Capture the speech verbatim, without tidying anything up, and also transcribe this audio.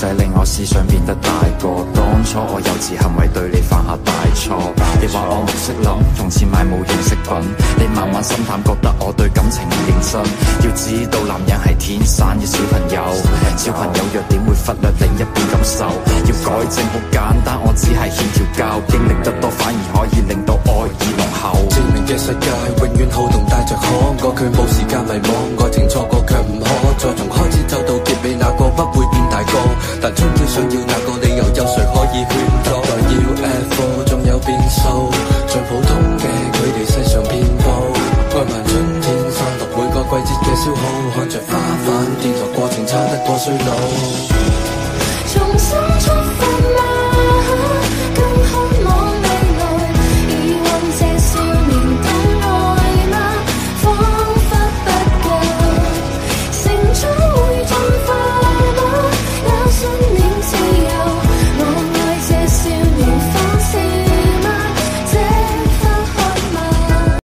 仔令我思想變得大個。當初我幼稚行為對你犯下大錯，你話我唔識諗，用錢買冇用飾品，你慢慢心淡，覺得我對感情唔認真。要知道男人係天生嘅小朋友，小朋友弱點會忽略另一半感受。要改正好簡單，我只係欠條教，經歷得多反而可以令到愛意濃厚。 證明嘅世界永遠好動帶着可過，佢冇時間迷惘，愛情錯過卻唔可再從開始走到結尾，那個不會變大個，但終於想要那個理由，有誰可以勸阻？代要 F 仲有變數，像普通嘅佢哋世上遍佈，愛漫春天散落每個季節嘅消耗，看着花瓣跌落過程差得過衰老。 重新